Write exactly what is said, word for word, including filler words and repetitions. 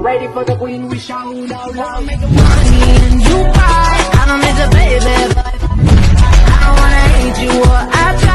ready for the queen, we shout out loud. Making money in Dubai, I don't miss a baby, but I don't wanna hate you or I try.